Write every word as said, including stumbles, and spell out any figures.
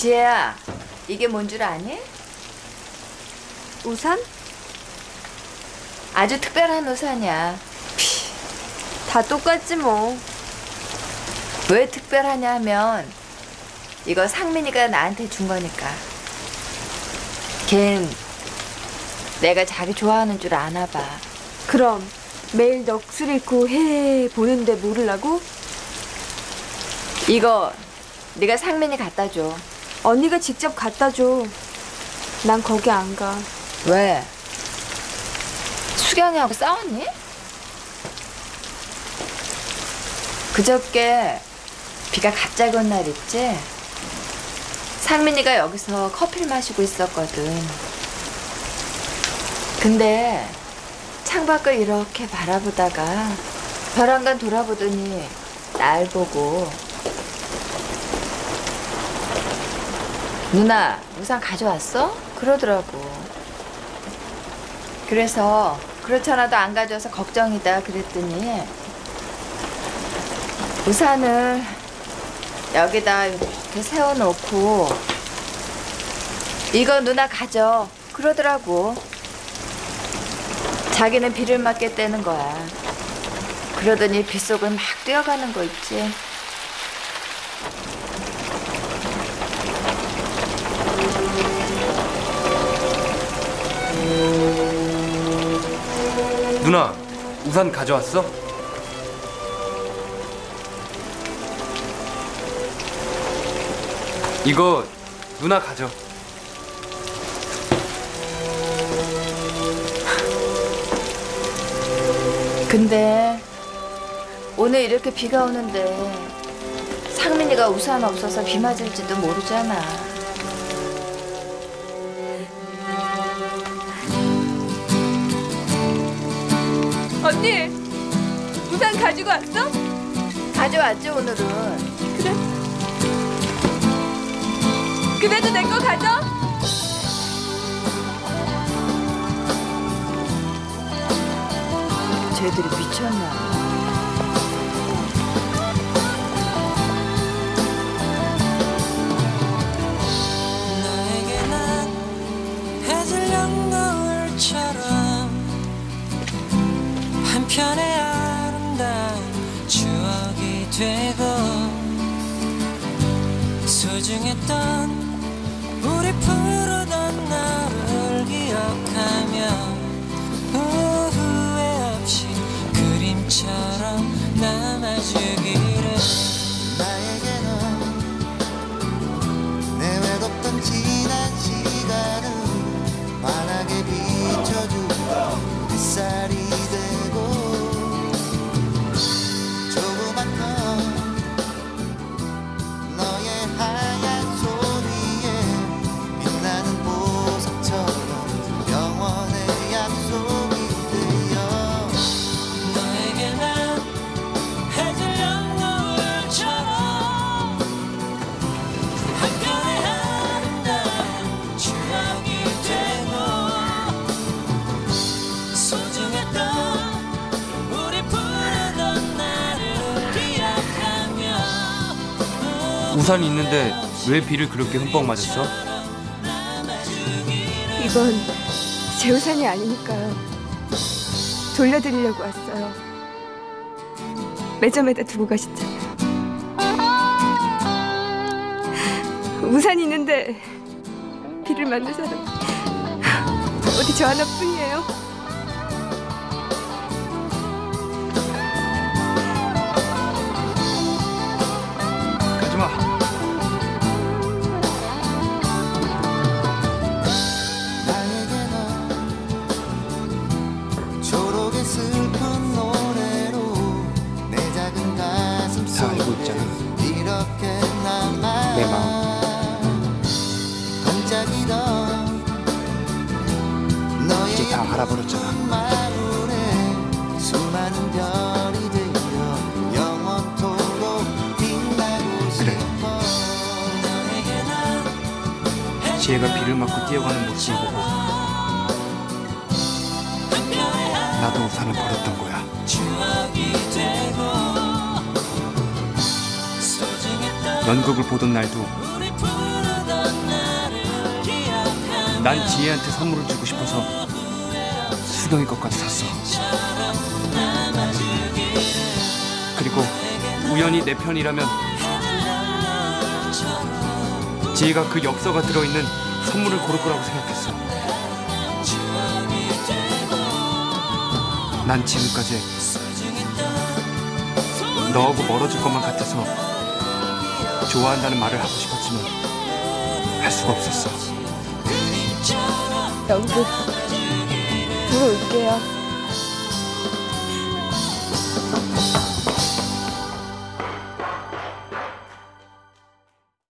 지혜야, 이게 뭔 줄 아니? 우산? 아주 특별한 우산이야. 다 똑같지 뭐. 왜 특별하냐 하면 이거 상민이가 나한테 준 거니까. 걘 내가 자기 좋아하는 줄 아나 봐. 그럼 매일 넋을 잃고 해 보는데 모르려고? 이거 네가 상민이 갖다 줘. 언니가 직접 갖다 줘. 난 거기 안 가. 왜? 수경이하고 싸웠니? 그저께 비가 갑자기 온 날 있지? 상민이가 여기서 커피를 마시고 있었거든. 근데 창밖을 이렇게 바라보다가 벼랑간 돌아보더니 날 보고 누나, 우산 가져왔어? 그러더라고. 그래서 그렇잖아도 안 가져와서 걱정이다 그랬더니 우산을 여기다 이렇게 세워놓고 이거 누나 가져 그러더라고. 자기는 비를 맞겠다는 거야. 그러더니 빗속을 막 뛰어가는 거 있지. 누나, 우산 가져왔어? 이거 누나 가져. 근데 오늘 이렇게 비가 오는데 상민이가 우산 없어서 비 맞을지도 모르잖아. 언니! 우산 가지고 왔어? 가져왔지 오늘은. 그래. 그래도 내 거 가져? 쟤들이 미쳤나. 나에게 난 해질녘 노을처럼 한편의 아름다운 추억이 되고 소중했던 우리 푸르던 날을 기억하며 후회 없이 그림처럼 남아주기를. 나에게는 내외롭던 지난 시간을 환하게 비춰준 햇살이 되고 조그맣던 너의 하얀 손 위에 빛나는 보석처럼 영원의 약속이 되어 너에게 난 해질녘 노을처럼 한편의 아름다운 추억이 되고 소중했던 우리 푸르던 날을 기억하며 우산이 있는데 왜 비를 그렇게 흠뻑 맞았어? 이건 제 우산이 아니니까 돌려드리려고 왔어요. 매점에다 두고 가셨잖아요. 우산 있는데 비를 맞는 사람 어디 저 하나뿐이에요. 가지마. 나에게는 초록의 슬픈 노래로 내 작은 가슴 다 알고 있잖아. 이렇게 남아 내 마음. 반짝이던 너의 이제 다 알아버렸잖아. 마음에 수많은 별이 되어 영원토록 빛나고 그래. 싶어. 너에게 난 지혜가 비를 맞고 뛰어가는 모습을 보고 나도 우산을 버렸던 거야. 추억이 되고 소중했던 연극을 보던 날도 우리 푸르던 난 지혜한테 선물을 주고 싶어서 수경이 것까지 샀어. 그리고 우연히 내 편이라면 지혜가 그 엽서가 들어있는 선물을 고를 거라고 생각했어. 난 지금까지 너하고 멀어질 것만 같아서 좋아한다는 말을 하고 싶었지만 할 수가 없었어. 영국 보러 올게요.